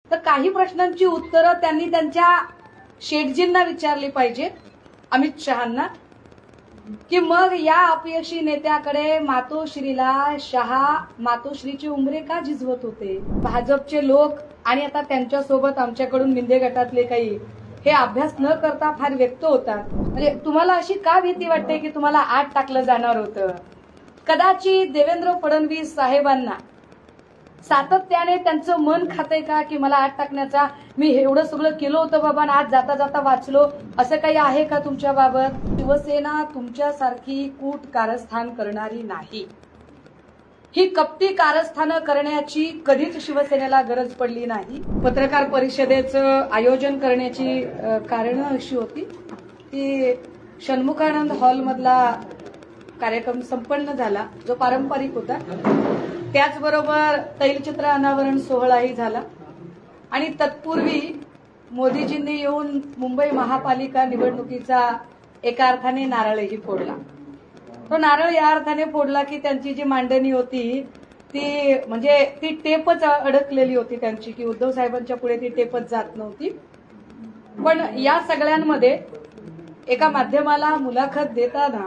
तर काही प्रश्नांची उत्तरं त्यांनी त्यांच्या शेटजींना विचारली पाहिजेत, अमित शहांना, की मग या अपयशी नेत्याकडे मातोश्रीला शहा मातोश्रीची उंबरे का झिजवत होते. भाजपचे लोक आणि आता त्यांच्यासोबत आमच्याकडून मिंदे गटातले काही हे अभ्यास न करता फार व्यक्त होतात. म्हणजे तुम्हाला अशी का भीती वाटते की तुम्हाला आत टाकलं जाणार होतं. कदाचित देवेंद्र फडणवीस साहेबांना सातत्याने त्यांचं मन खातंय का की मला आत टाकण्याचा, मी एवढं सगळं केलं होतं बाबा आणि आज जाता जाता वाचलो, असं काही आहे का तुमच्या बाबत. शिवसेना तुमच्यासारखी कूट कारस्थान करणारी नाही. ही कपटी कारस्थानं करण्याची कधीच शिवसेनेला गरज पडली नाही. पत्रकार परिषदेचं आयोजन करण्याची कारण अशी होती की षण्मुखानंद हॉलमधला कार्यक्रम संपन्न झाला, जो पारंपरिक होता. त्याचबरोबर तैलचित्र अनावरण सोहळाही झाला आणि तत्पूर्वी मोदीजींनी येऊन मुंबई महापालिका निवडणुकीचा एका अर्थाने नारळही फोडला. तो नारळ या अर्थाने फोडला की त्यांची जी मांडणी होती ती म्हणजे ती टेपच अडकलेली होती त्यांची, की उद्धव साहेबांच्या पुढे ती टेपच जात नव्हती. पण या सगळ्यांमध्ये एका माध्यमाला मुलाखत देताना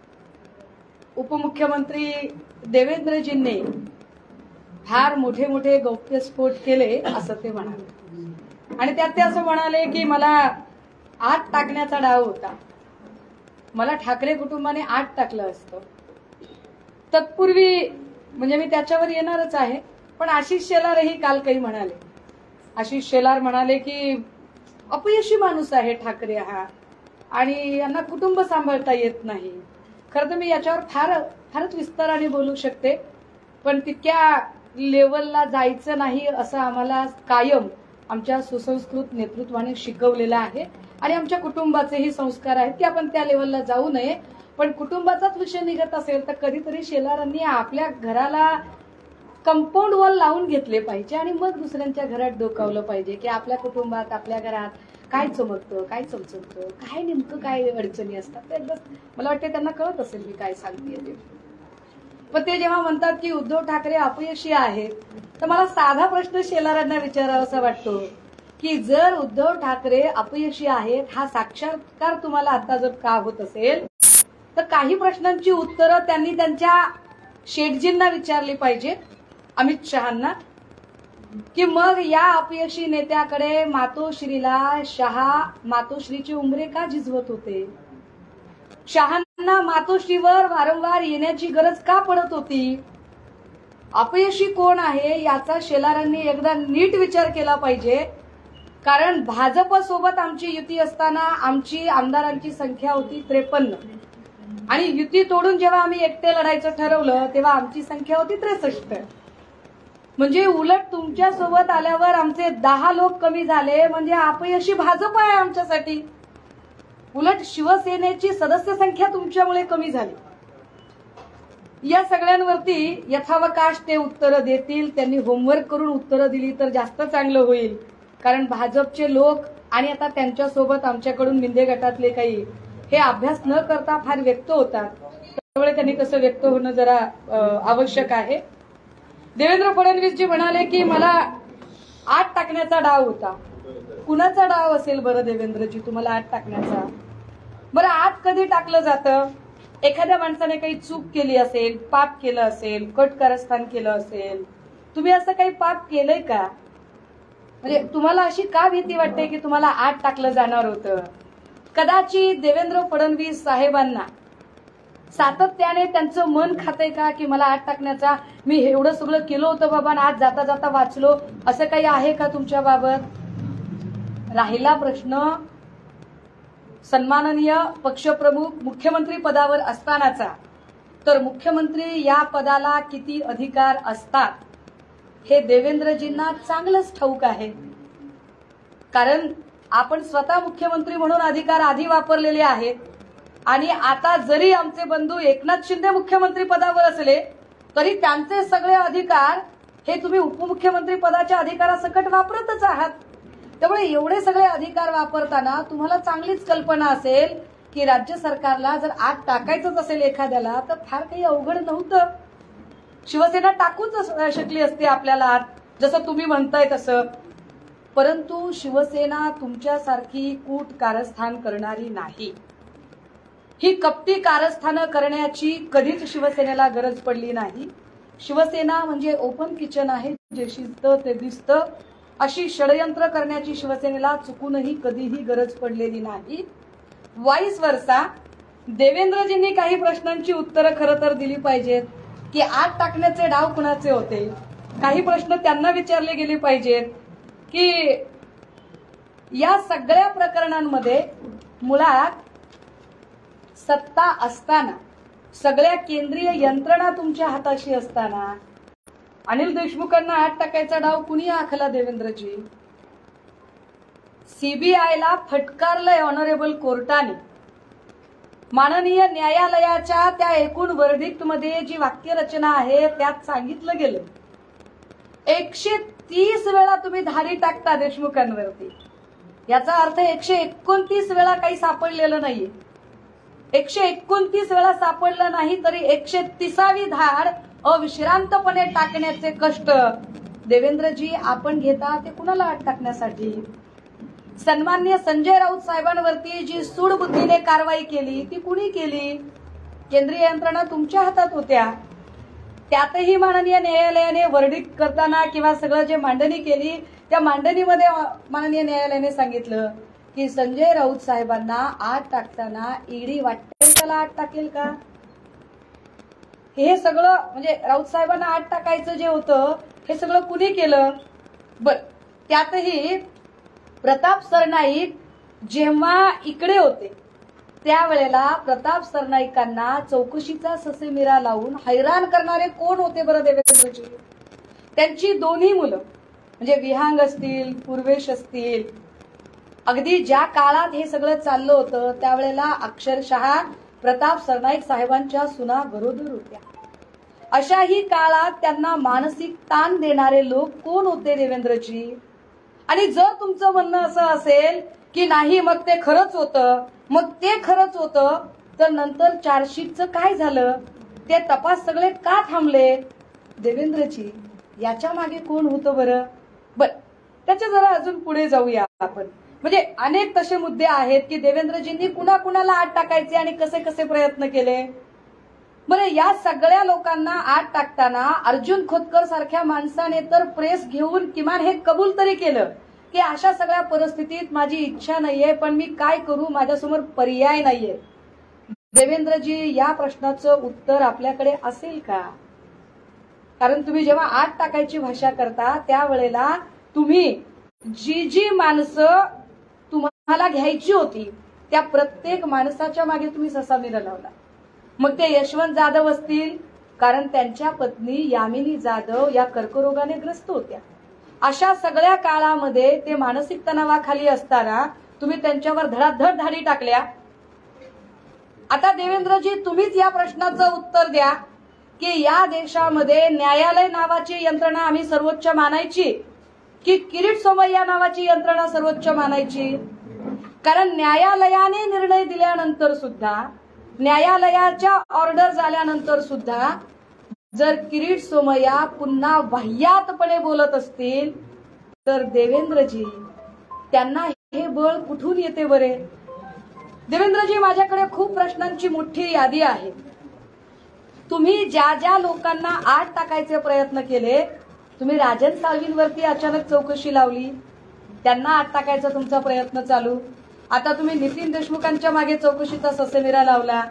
उपमुख्यमंत्री देवेंद्रजींनी फार मोठे मोठे गौप्यस्फोट केले असं ते म्हणाले. आणि त्यात ते असं म्हणाले की मला आत टाकण्याचा डाव होता, मला ठाकरे कुटुंबाने आत टाकलं असतं. तत्पूर्वी म्हणजे मी त्याच्यावर येणारच आहे, पण आशिष शेलारही काल काही म्हणाले. आशिष शेलार म्हणाले की अपयशी माणूस आहे ठाकरे हा आणि यांना कुटुंब सांभाळता येत नाही. खरं तर मी याच्यावर फारच विस्ताराने बोलू शकते, पण तितक्या लेवलला जायचं नाही असं आम्हाला कायम आमच्या सुसंस्कृत नेतृत्वाने शिकवलेलं आहे आणि आमच्या कुटुंबाचेही संस्कार आहेत की आपण त्या लेवलला जाऊ नये. पण कुटुंबाचाच विषय निघत असेल तर कधीतरी शेलारांनी आपल्या घराला कंपाऊंड वॉल लावून घेतले पाहिजे आणि मग दुसऱ्यांच्या घरात डोकावलं पाहिजे की आपल्या कुटुंबात आपल्या घरात काय चमकतं, काय चमचमतं, काय नेमकं काय अडचणी असतात. ते मला वाटतं त्यांना कळत असेल मी काय सांगते ते. पण ते जेव्हा म्हणतात की उद्धव ठाकरे अपयशी आहेत, तर मला साधा प्रश्न शेलारांना विचारावासा वाटतो की जर उद्धव ठाकरे अपयशी आहेत हा साक्षात्कार तुम्हाला आता जर का होत असेल तर काही प्रश्नांची उत्तरं त्यांनी त्यांच्या शेटजींना विचारली पाहिजेत, अमित शहांना, की मग या अपयशी नेत्याकडे मातोश्रीला शहा मातोश्रीची उंबरे का झिजवत होते. शहांना मातोश्रीवर वारंवार येण्याची गरज का पडत होती. अपयशी कोण आहे याचा शेलारांनी एकदा नीट विचार केला पाहिजे. कारण भाजपसोबत आमची युती असताना आमची आमदारांची संख्या होती 53 आणि युती तोडून जेव्हा आम्ही एकटे लढायचं ठरवलं तेव्हा आमची संख्या होती 63. म्हणजे उलट तुमच्या सोबत आल्यावर आमचे 10 लोक कमी झाले, म्हणजे अपयशी भाजप आहे आमच्यासाठी. उलट शिवसेनेची सदस्य संख्या तुमच्यामुळे कमी झाली. या सगळ्यांवरती यथावकाश ते उत्तरं देतील. त्यांनी होमवर्क करून उत्तरं दिली तर जास्त चांगलं होईल. कारण भाजपचे लोक आणि आता त्यांच्यासोबत आमच्याकडून मिंदे गटातले काही हे अभ्यास न करता फार व्यक्त होतात. त्यामुळे त्यांनी कसं व्यक्त होणं जरा आवश्यक आहे. देवेंद्र फडणवीसजी म्हणाले की मला आत टाकण्याचा डाव होता. कुणाचा डाव असेल बरं देवेंद्रजी तुम्हाला आत टाकण्याचा. बरं आत कधी टाकलं जातं. एखाद्या माणसाने काही चूक केली असेल, पाप केलं असेल, कट कारस्थान केलं असेल. तुम्ही असं काही पाप केलंय का. म्हणजे तुम्हाला अशी का भीती वाटते की तुम्हाला आत टाकलं जाणार होतं. कदाचित देवेंद्र फडणवीस साहेबांना सातत्याने त्यांचं मन खातंय का की मला आत टाकण्याचा, मी एवढं सगळं केलं होतं बाबा आणि आज जाता जाता वाचलो, असं काही आहे का तुमच्या बाबत. राहिला प्रश्न सन्माननीय पक्षप्रमुख मुख्यमंत्री पदावर असतानाचा, तर मुख्यमंत्री या पदाला किती अधिकार असतात हे देवेंद्रजींना चांगलंच ठाऊक आहे. कारण आपण स्वतः मुख्यमंत्री म्हणून अधिकार आधी वापरलेले आहेत आणि आता जरी आमचे बंधू एकनाथ शिंदे मुख्यमंत्री पदावर असले तरी त्यांचे सगळे अधिकार हे तुम्ही उपमुख्यमंत्री पदाच्या अधिकारासकट वापरतच आहात. त्यामुळे एवढे सगळे अधिकार वापरताना तुम्हाला चांगलीच कल्पना असेल की राज्य सरकारला जर आत टाकायचंच असेल एखाद्याला तर फार काही अवघड नव्हतं. शिवसेना टाकूच शकली असते आपल्याला आत, जसं तुम्ही म्हणताय तसं. परंतु शिवसेना तुमच्यासारखी कूट कारस्थान करणारी नाही. ही कपटी कारस्थानं करण्याची कधीच शिवसेनेला गरज पडली नाही. शिवसेना म्हणजे ओपन किचन आहे, जे शिजतं ते दिसतं. अशी षडयंत्र करण्याची शिवसेनेला चुकूनही कधीही गरज पडलेली नाही. वाईस वर्सा देवेंद्रजींनी काही प्रश्नांची उत्तरं खरं तर दिली पाहिजेत की आत टाकण्याचे डाव कुणाचे होते. काही प्रश्न त्यांना विचारले गेले पाहिजेत की या सगळ्या प्रकरणांमध्ये मुळात सत्ता असताना, सगळ्या केंद्रीय यंत्रणा तुमच्या हाताशी असताना अनिल देशमुखांना आत टाकायचा डाव कुणी आखला? देवेंद्रजी. सीबीआयला फटकारलंय ऑनरेबल कोर्टाने. माननीय न्यायालयाच्या त्या एकूण वर्डिक्ट मध्ये जी वाक्यरचना आहे त्यात सांगितलं गेलं 130 वेळा तुम्ही धाडी टाकता देशमुखांवरती. याचा अर्थ 129 वेळा काही सापडलेलं नाहीये. 129 वेळा सापडलं नाही तरी 130वी धाड अविश्रांतपणे टाकण्याचे कष्ट देवेंद्रजी आपण घेता ते कुणाला आत टाकण्यासाठी? सन्माननीय संजय राऊत साहेबांवरती जी सूडबुद्धीने कारवाई केली ती कुणी केली? केंद्रीय यंत्रणा तुमच्या हातात होत्या. त्यातही माननीय न्यायालयाने वर्डिक्ट करताना किंवा सगळं जे मांडणी केली त्या मांडणीमध्ये माननीय न्यायालयाने सांगितलं की संजय राऊत साहेबांना आत टाकताना ईडी वाटेल त्याला आत टाकेल का? हे सगळं म्हणजे राऊत साहेबांना आत टाकायचं जे होतं हे सगळं कुणी केलं? बर, त्यातही प्रताप सरनाईक जेव्हा इकडे होते त्यावेळेला प्रताप सरनाईकांना चौकशीचा ससेमिरा लावून हैराण करणारे कोण होते बरं देवेंद्रजी? त्यांची दोन्ही मुलं म्हणजे विहांग असतील, पूर्वेश असतील. अगदी ज्या काळात हे सगळं चाललं होतं त्यावेळेला अक्षरशः प्रताप सरनाईक साहेबांच्या सुना गरोदर होत्या. अशाही काळात त्यांना मानसिक ताण देणारे लोक कोण होते देवेंद्रजी? आणि जर तुमचं म्हणणं असं असेल की नाही मग ते खरंच होतं, मग ते खरंच होतं, तर नंतर चार्जशीटचं काय झालं? ते तपास सगळे का थांबले? देवेंद्रजी याच्या मागे कोण होतं बरं? बर, त्याच्या जरा अजून पुढे जाऊया आपण. म्हणजे अनेक तसे मुद्दे आहेत की देवेंद्रजींनी कुणाला आत टाकायचे आणि कसे कसे प्रयत्न केले. बरं, या सगळ्या लोकांना आत टाकताना अर्जुन खोतकर सारख्या माणसाने तर प्रेस घेऊन किमान हे कबूल तरी केलं की अशा सगळ्या परिस्थितीत माझी इच्छा नाहीये पण मी काय करू, माझ्यासमोर पर्याय नाहीये. देवेंद्रजी या प्रश्नाचं उत्तर आपल्याकडे असेल का? कारण तुम्ही जेव्हा आत टाकायची भाषा करता त्यावेळेला तुम्ही जी माणसं तुम्हाला घ्यायची होती त्या प्रत्येक माणसाच्या मागे तुम्ही ससामिरा लावला. मग ते यशवंत जाधव असतील, कारण त्यांच्या पत्नी यामिनी जाधव या कर्करोगाने ग्रस्त होत्या. अशा सगळ्या काळामध्ये ते मानसिक तणावाखाली असताना तुम्ही त्यांच्यावर धडाधड धाडी टाकल्या. आता देवेंद्रजी तुम्हीच या प्रश्नाचं उत्तर द्या की या देशामध्ये न्यायालय नावाची यंत्रणा आम्ही सर्वोच्च मानायची की किरीट सोमय्या नावाची यंत्रणा सर्वोच्च मानायची? कारण न्यायालयाने निर्णय दिल्यानंतर सुद्धा, न्यायालयाच्या ऑर्डर झाल्यानंतर सुद्धा जर किरीट सोमय्या पुन्हा वाह्यातपणे बोलत असतील तर देवेंद्रजी त्यांना हे बळ कुठून येते बरे? देवेंद्रजी माझ्याकडे खूप प्रश्नांची मोठी यादी आहे. तुम्ही ज्या ज्या लोकांना आत टाकायचे प्रयत्न केले, तुम्ही राजन साळवींवरती अचानक चौकशी लावली, त्यांना आत टाकायचा तुमचा प्रयत्न चालू. आता तुम्ही नितीन देशमुखांच्या मागे चौकशीचा ससेमिरा लावला.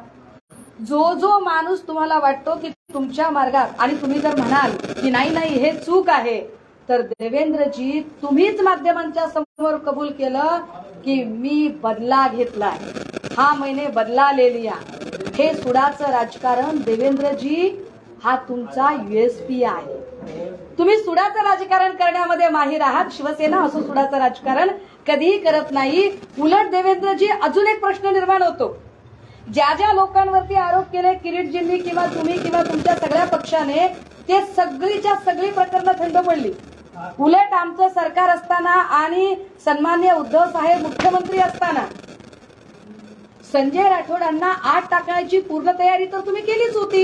जो माणूस तुम्हाला वाटतो की तुमच्या मार्गात, आणि तुम्ही जर म्हणाल की नाही हे चूक आहे, तर देवेंद्रजी तुम्हीच माध्यमांच्या समोर कबूल केलं की मी बदला घेतला, हा मैंने बदला ले लिया. हे सुडाचं राजकारण देवेंद्रजी हा तुमचा USP आहे. तुम्ही सुडाचं राजकारण करण्यामध्ये माहीर आहात. शिवसेना असं सुडाचं राजकारण कधीही करत नाही. उलट देवेंद्रजी अजून एक प्रश्न निर्माण होतो. ज्या ज्या लोकांवरती आरोप केले किरीटजींनी किंवा तुम्ही किंवा तुमच्या सगळ्या पक्षाने, ते सगळीच्या सगळी प्रकरणं थंड पडली. उलट आमचं सरकार असताना आणि सन्माननीय उद्धव साहेब मुख्यमंत्री असताना संजय राठोडांना आत टाकण्याची पूर्ण तयारी तर तुम्ही केलीच होती.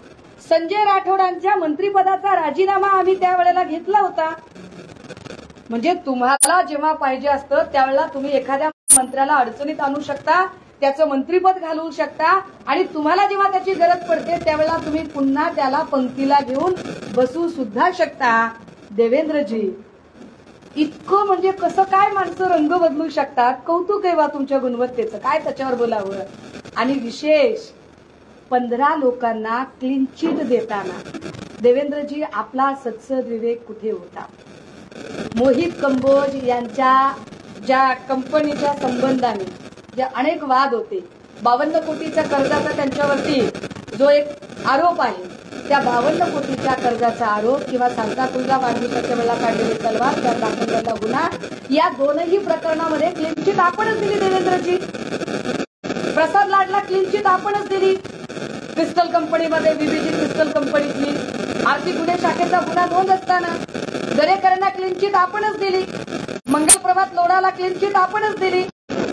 संजय राठोडांच्या मंत्रिपदाचा राजीनामा आम्ही त्यावेळेला घेतला होता. म्हणजे तुम्हाला जेव्हा पाहिजे असतं त्यावेळेला तुम्ही एखाद्या मंत्र्याला अडचणीत आणू शकता, त्याचं मंत्रीपद घालवू शकता आणि तुम्हाला जेव्हा त्याची गरज पडते त्यावेळेला तुम्ही पुन्हा त्याला पंक्तीला घेऊन बसू सुद्धा शकता. देवेंद्रजी, इतकं म्हणजे कसं काय माणसं रंग बदलू शकतात. कौतुक आहे वा तुमच्या गुणवत्तेचं, काय त्याच्यावर बोलावं. आणि विशेष 15 लोकांना क्लीन चिट देताना देवेंद्रजी आपला सत्सद विवेक कुठे होता. मोहित कंबोज यांच्या ज्या कंपनीच्या संबंधाने जे अनेक वाद होते, 52 कोटीच्या कर्जाचा त्यांच्यावरती जो एक आरोप आहे, त्या 52 कोटीच्या कर्जाचा आरोप किंवा सांताक्रुझला वाढदिवसाच्या वेळेला काढलेली तलवार, त्या दाखल झालेला गुन्हा, या दोनही प्रकरणामध्ये क्लीन चिट आपणच दिली. देवेंद्रजी, प्रसाद लाडला क्लीन चिट आपणच दिली. क्रिस्टल कंपनीमध्ये बीबीजी क्रिस्टल कंपनीतली आर्थिक गुन्हे शाखेचा गुन्हा नोंद असताना दरेकरांना क्लीन चिट आपणच दिली. मंगलप्रभात लोढाला क्लीन चिट आपणच दिली.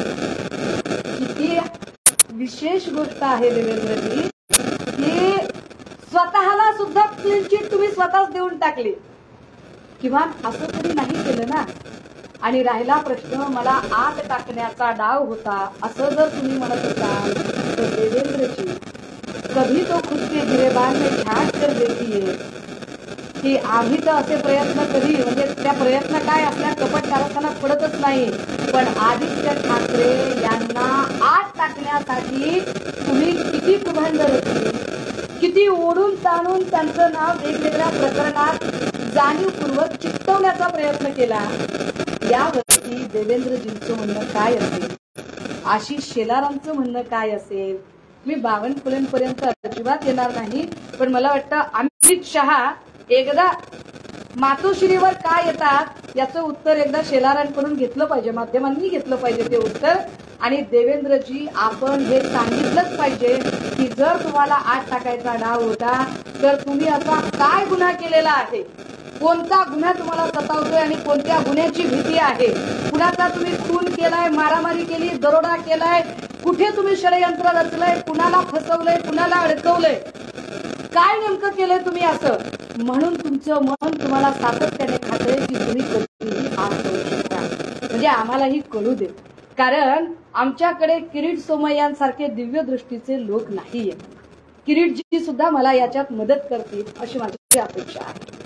किती विशेष गोष्ट आहे देवेंद्रजी की स्वतःला सुद्धा क्लीन चिट तुम्ही स्वतःच देऊन टाकली. किंवा असं तरी नाही केलं ना. आणि राहिला प्रश्न मला आत टाकण्याचा डाव होता असं जर तुम्ही म्हणत असाल तर देवेंद्रजी, कभी तो खुद के गिरेबान में झांक कर देती है की आम्ही तर असे प्रयत्न कधी, म्हणजे त्या प्रयत्न काय असल्या कपट कारस्थानात पडतच नाही. पण आदित्य ठाकरे यांना आत टाकण्यासाठी तुम्ही किती कुभांडर होती, किती ओढून ताणून त्यांचं नाव वेगवेगळ्या प्रकरणात जाणीवपूर्वक चिकटवण्याचा प्रयत्न केला. यावरती देवेंद्रजींचं म्हणणं काय असेल, आशिष शेलारांचं म्हणणं काय असेल. मी बावनकुळेंपर्यंत अजिबात येणार नाही, पण मला वाटतं अमित शहा एकदा मातोश्रीवर काय येतात याचं उत्तर एकदा शेलारांकडून घेतलं पाहिजे, माध्यमांनी घेतलं पाहिजे ते उत्तर. आणि देवेंद्रजी, आपण हे सांगितलंच पाहिजे की जर तुम्हाला आत टाकायचा डाव होता तर तुम्ही असा काय गुन्हा केलेला आहे, कोणता गुन्हा तुम्हाला सतावतोय आणि कोणत्या गुन्ह्याची भीती आहे, कुणाचा तुम्ही खून केलाय, मारामारी केली, दरोडा केलाय, कुठे तुम्ही षडयंत्र रचलंय, कुणाला फसवलंय, कुणाला अडकवलंय, काय नेमकं केलंय तुम्ही असं. म्हणून तुमचं मन तुम्हाला सातत्याने खातंय की तुम्ही कधीही आत करू शकता. म्हणजे आम्हालाही कळू दे, कारण आमच्याकडे किरीट सोमय्यांसारखे दिव्य दृष्टीचे लोक नाहीये. किरीटजी सुद्धा मला याच्यात मदत करतील अशी माझी अपेक्षा आहे.